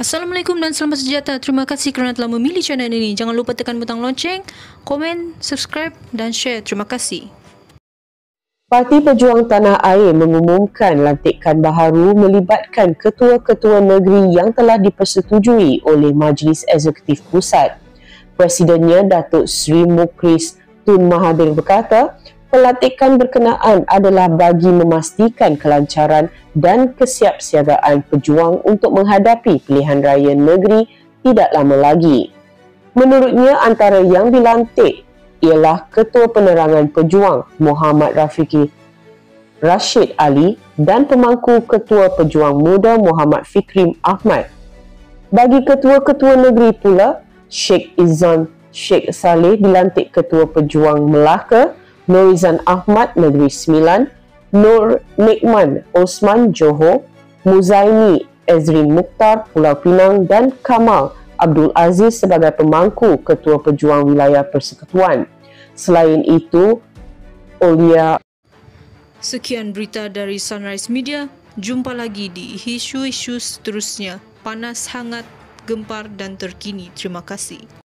Assalamualaikum dan selamat sejahtera. Terima kasih kerana telah memilih channel ini. Jangan lupa tekan butang lonceng, komen, subscribe dan share. Terima kasih. Parti Pejuang Tanah Air mengumumkan lantikan baharu melibatkan ketua-ketua negeri yang telah dipersetujui oleh Majlis Eksekutif Pusat. Presidennya Datuk Seri Mukhris Tun Mahathir berkata, pelantikan berkenaan adalah bagi memastikan kelancaran dan kesiapsiagaan pejuang untuk menghadapi pilihan raya negeri tidak lama lagi. Menurutnya, antara yang dilantik ialah Ketua Penerangan Pejuang Muhammad Rafiqi Rashid Ali dan Pemangku Ketua Pejuang Muda Muhammad Fikrim Ahmad. Bagi ketua-ketua negeri pula, Sheikh Izzan Sheikh Saleh dilantik Ketua Pejuang Melaka, Norizan Ahmad Negeri Sembilan, Nur Nikman Osman Johor, Muzaini Ezrin Mukhtar Pulau Pinang dan Kamal Abdul Aziz sebagai pemangku Ketua Pejuang Wilayah Persekutuan. Selain itu, Olia. Sekian berita dari Sunrise Media. Jumpa lagi di isu-isu seterusnya. Panas, hangat, gempar dan terkini. Terima kasih.